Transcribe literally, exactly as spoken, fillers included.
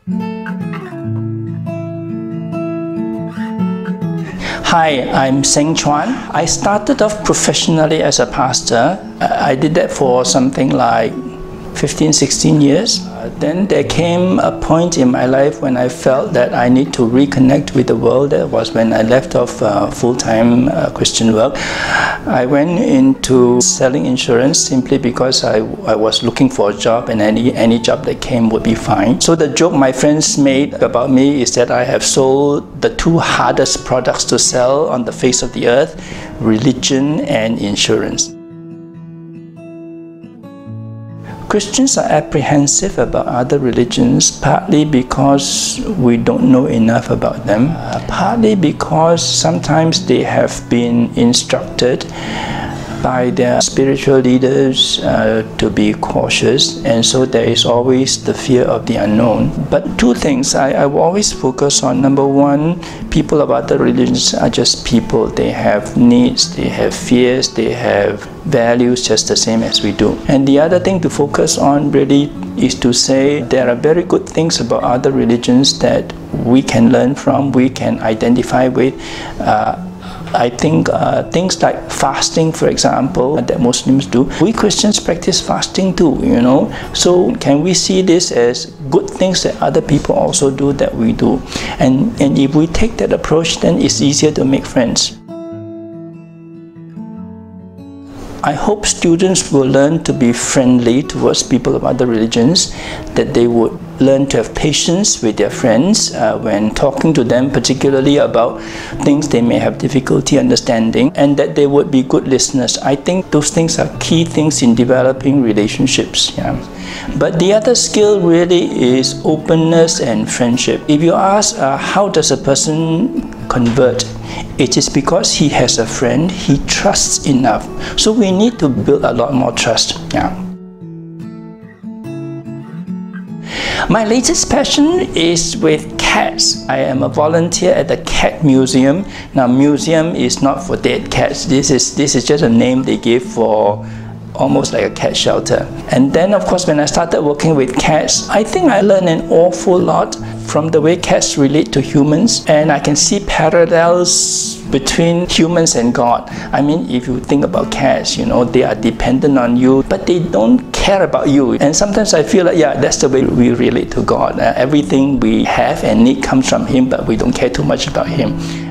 Hi, I'm Seng Chuan. I started off professionally as a pastor. I did that for something like fifteen, sixteen years. Then there came a point in my life when I felt that I need to reconnect with the world. That was when I left off uh, full-time uh, Christian work. I went into selling insurance simply because I, I was looking for a job, and any, any job that came would be fine. So the joke my friends made about me is that I have sold the two hardest products to sell on the face of the earth: religion and insurance. Christians are apprehensive about other religions, partly because we don't know enough about them, uh, partly because sometimes they have been instructed by their spiritual leaders uh, to be cautious, and so there is always the fear of the unknown. But two things I, I will always focus on. Number one, people of other religions are just people. They have needs, they have fears, they have values just the same as we do. And the other thing to focus on really is to say there are very good things about other religions that we can learn from, we can identify with. Uh, I think uh, things like fasting, for example, that Muslims do, we Christians practice fasting too, you know. So can we see this as good things that other people also do that we do? And, and if we take that approach, then it's easier to make friends. I hope students will learn to be friendly towards people of other religions, that they would learn to have patience with their friends uh, when talking to them, particularly about things they may have difficulty understanding, and that they would be good listeners. I think those things are key things in developing relationships. Yeah. But the other skill really is openness and friendship. If you ask uh, how does a person convert, it is because he has a friend he trusts enough. So we need to build a lot more trust. Yeah. My latest passion is with cats. I am a volunteer at the Cat Museum. Now, museum is not for dead cats. This is, this is just a name they give for almost like a cat shelter. And then, of course, when I started working with cats, I think I learned an awful lot from the way cats relate to humans, and I can see parallels between humans and God. I mean, if you think about cats, you know, they are dependent on you, but they don't care about you. And sometimes I feel like, yeah, that's the way we relate to God. Uh, everything we have and need comes from Him, but we don't care too much about Him.